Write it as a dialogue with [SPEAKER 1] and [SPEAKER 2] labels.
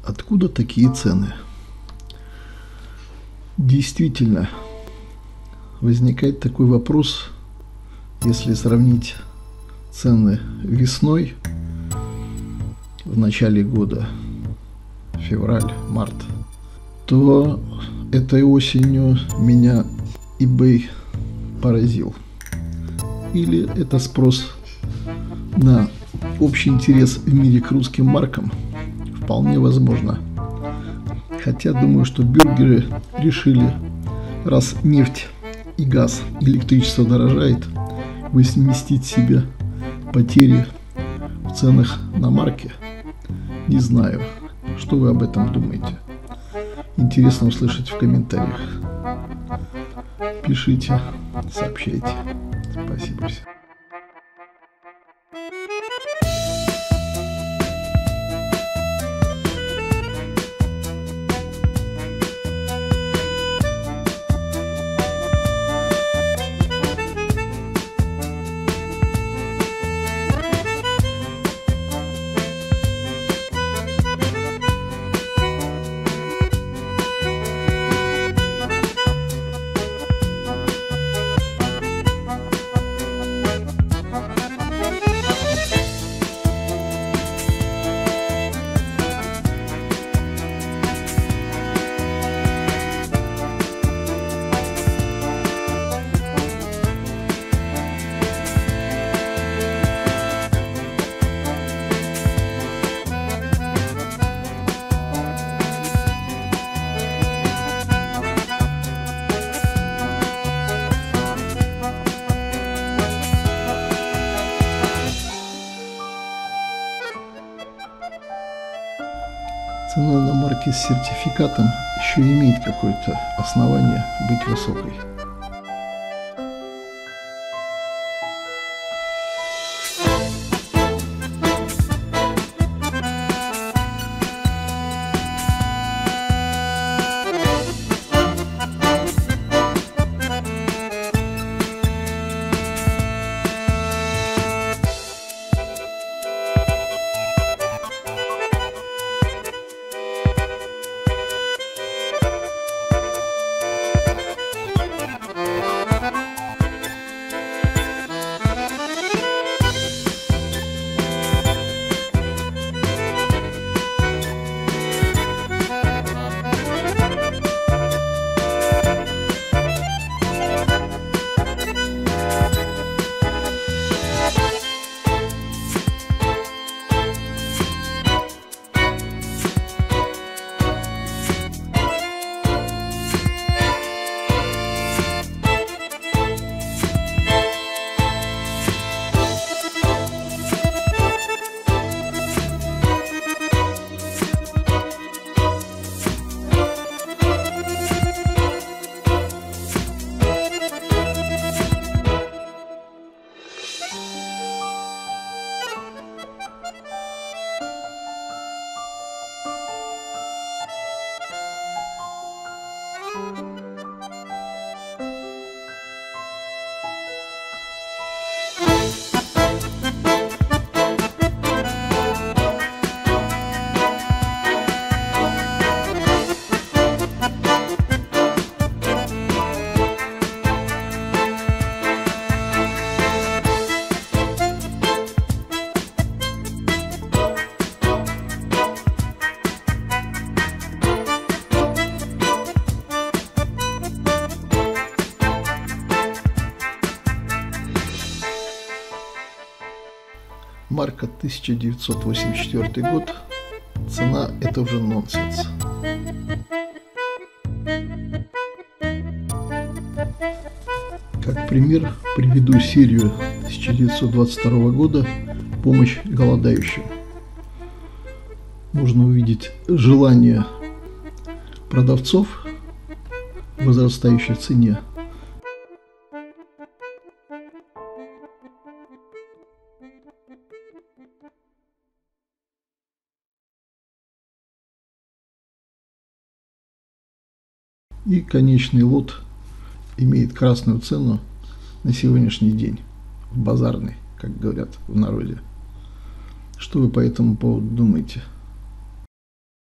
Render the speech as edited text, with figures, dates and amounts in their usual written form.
[SPEAKER 1] Откуда такие цены? Действительно, возникает такой вопрос, если сравнить цены весной, в начале года, февраль, март, то этой осенью меня eBay поразил. Или это спрос на общий интерес в мире к русским маркам? Вполне возможно. Хотя думаю, что бюргеры решили, раз нефть и газ, электричество дорожает, возместить себе потери в ценах на марки. Не знаю, что вы об этом думаете. Интересно услышать в комментариях. Пишите, сообщайте. Спасибо всем. Цена на марки с сертификатом еще имеет какое-то основание быть высокой. Марка 1984 год. Цена – это уже нонсенс. Как пример приведу серию 1922 года «Помощь голодающим». Можно увидеть желание продавцов в возрастающей цене и конечный лот имеет красную цену на сегодняшний день, базарный, как говорят в народе. Что вы по этому поводу думаете?